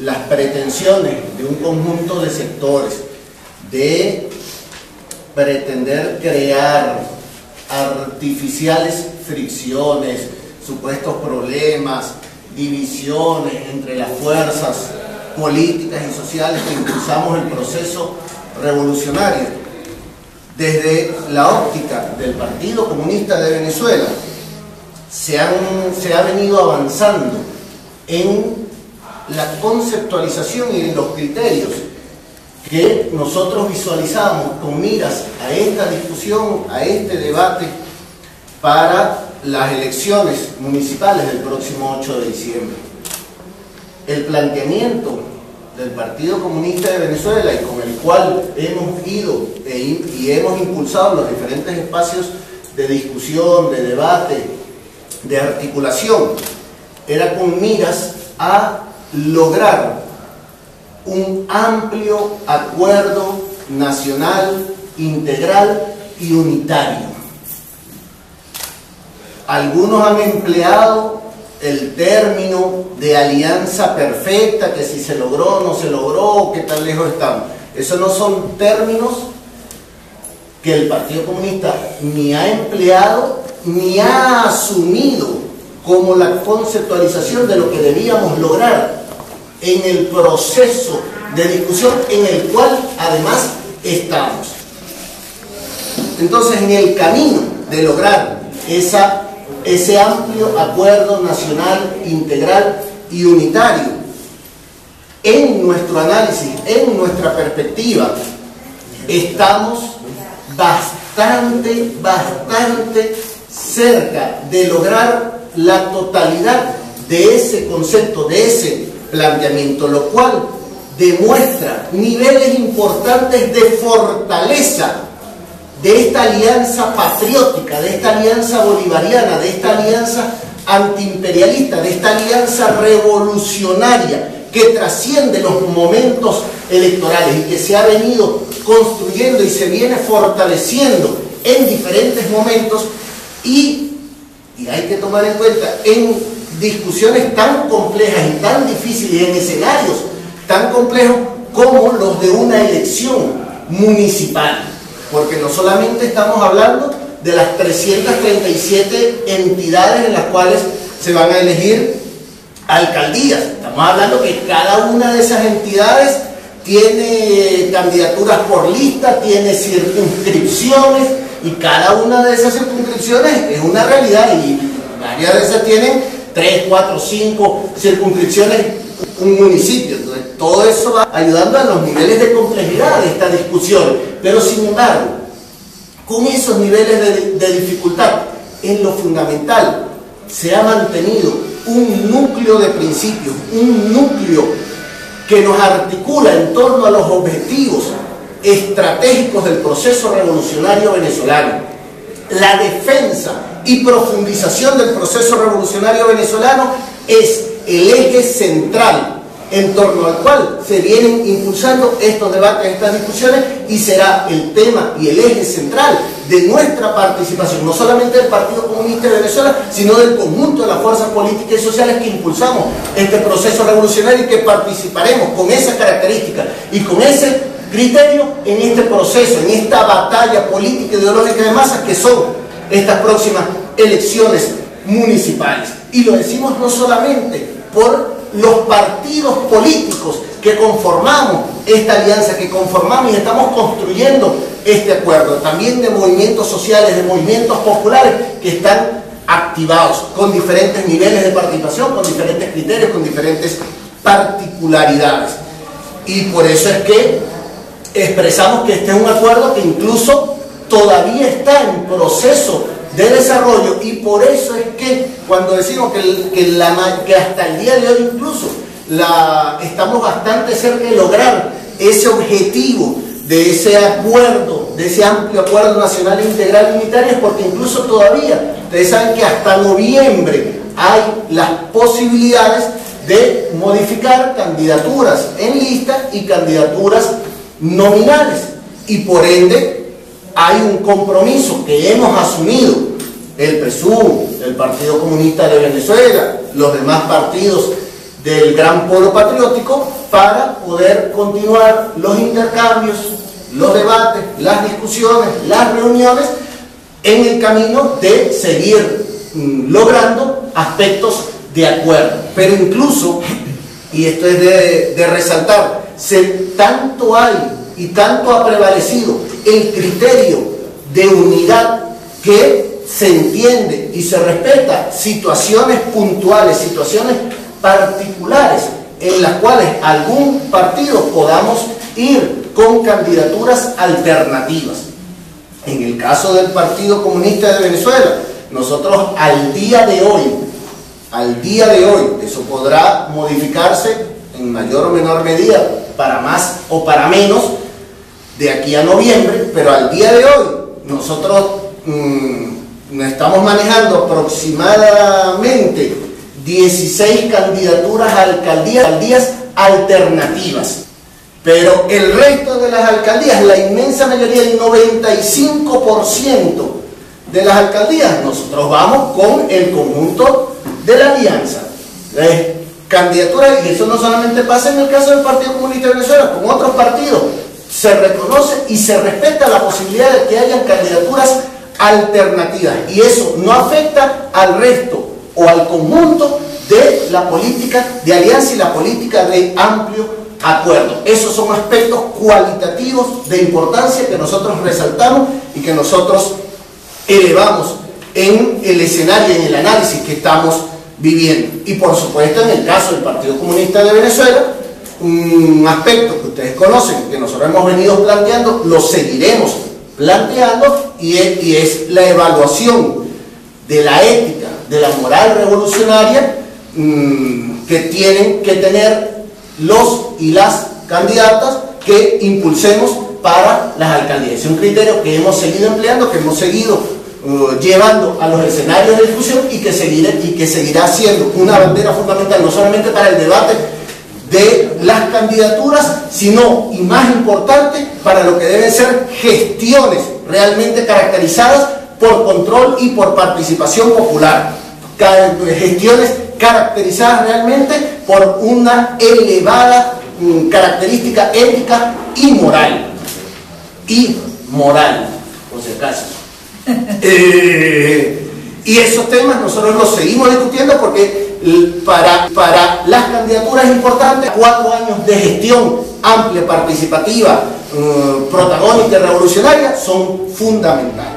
las pretensiones de un conjunto de sectores de pretender crear artificiales fricciones, supuestos problemas, divisiones entre las fuerzas políticas y sociales que impulsamos el proceso revolucionario. Desde la óptica del Partido Comunista de Venezuela se ha venido avanzando en la conceptualización y en los criterios que nosotros visualizamos con miras a esta discusión, a este debate para las elecciones municipales del próximo 8 de diciembre. El planteamiento del Partido Comunista de Venezuela, y con el cual hemos ido y hemos impulsado los diferentes espacios de discusión, de debate, de articulación, era con miras a lograr un amplio acuerdo nacional, integral y unitario. Algunos han empleado el término de alianza perfecta, que si se logró, no se logró, qué tan lejos estamos. Esos no son términos que el Partido Comunista ni ha empleado ni ha asumido como la conceptualización de lo que debíamos lograr en el proceso de discusión en el cual además estamos. Entonces, en el camino de lograr ese amplio acuerdo nacional, integral y unitario, en nuestro análisis, en nuestra perspectiva, estamos bastante cerca de lograr la totalidad de ese concepto, de ese planteamiento, lo cual demuestra niveles importantes de fortaleza de esta alianza patriótica, de esta alianza bolivariana, de esta alianza antiimperialista, de esta alianza revolucionaria que trasciende los momentos electorales y que se ha venido construyendo y se viene fortaleciendo en diferentes momentos y hay que tomar en cuenta en discusiones tan complejas y tan difíciles, en escenarios tan complejos como los de una elección municipal, porque no solamente estamos hablando de las 337 entidades en las cuales se van a elegir alcaldías, estamos hablando que cada una de esas entidades tiene candidaturas por lista, tiene circunscripciones, y cada una de esas circunscripciones es una realidad, y varias de esas tienen 3, 4, 5 circunscripciones, un municipio. Entonces, todo eso va ayudando a los niveles de complejidad de esta discusión. Pero sin embargo, con esos niveles de dificultad, en lo fundamental se ha mantenido un núcleo de principios, un núcleo que nos articula en torno a los objetivos estratégicos del proceso revolucionario venezolano. La defensa y profundización del proceso revolucionario venezolano es el eje central en torno al cual se vienen impulsando estos debates, estas discusiones, y será el tema y el eje central de nuestra participación, no solamente del Partido Comunista de Venezuela, sino del conjunto de las fuerzas políticas y sociales que impulsamos este proceso revolucionario y que participaremos con esas características y con ese criterio en este proceso, en esta batalla política e ideológica de masas que son estas próximas elecciones municipales. Y lo decimos no solamente por los partidos políticos que conformamos esta alianza, que conformamos y estamos construyendo este acuerdo, también de movimientos sociales, de movimientos populares que están activados con diferentes niveles de participación, con diferentes criterios, con diferentes particularidades. Y por eso es que expresamos que este es un acuerdo que incluso todavía está en proceso de desarrollo, y por eso es que cuando decimos que hasta el día de hoy incluso estamos bastante cerca de lograr ese objetivo de ese acuerdo, de ese amplio acuerdo nacional integral y unitario, es porque incluso todavía, ustedes saben que hasta noviembre hay las posibilidades de modificar candidaturas en lista y candidaturas nominales, y por ende hay un compromiso que hemos asumido el PSUV, el Partido Comunista de Venezuela, los demás partidos del gran polo patriótico para poder continuar los intercambios, los debates, las discusiones, las reuniones en el camino de seguir logrando aspectos de acuerdo. Pero incluso, y esto es de resaltar, tanto hay y tanto ha prevalecido el criterio de unidad que se entiende y se respeta situaciones puntuales, situaciones particulares en las cuales algún partido podamos ir con candidaturas alternativas. En el caso del Partido Comunista de Venezuela, nosotros al día de hoy, eso podrá modificarse en mayor o menor medida, para más o para menos, de aquí a noviembre, pero al día de hoy nosotros estamos manejando aproximadamente 16 candidaturas a alcaldías alternativas. Pero el resto de las alcaldías, la inmensa mayoría, el 95% de las alcaldías, nosotros vamos con el conjunto de la alianza. Candidaturas, y eso no solamente pasa en el caso del Partido Comunista de Venezuela, con otros partidos, se reconoce y se respeta la posibilidad de que hayan candidaturas alternativas. Y eso no afecta al resto o al conjunto de la política de alianza y la política de amplio acuerdo. Esos son aspectos cualitativos de importancia que nosotros resaltamos y que nosotros elevamos en el escenario, en el análisis que estamos viviendo. Y por supuesto, en el caso del Partido Comunista de Venezuela, un aspecto que ustedes conocen, que nosotros hemos venido planteando, lo seguiremos planteando, y es la evaluación de la ética, de la moral revolucionaria que tienen que tener los y las candidatas que impulsemos para las alcaldías. Es un criterio que hemos seguido empleando, que hemos seguido llevando a los escenarios de discusión y que seguirá siendo una bandera fundamental, no solamente para el debate de las candidaturas, sino, y más importante, para lo que deben ser gestiones realmente caracterizadas por control y por participación popular. Gestiones caracterizadas realmente por una elevada característica ética y moral. Por si acaso. Y esos temas nosotros los seguimos discutiendo porque para las candidaturas importantes, 4 años de gestión amplia, participativa, protagónica y revolucionaria son fundamentales.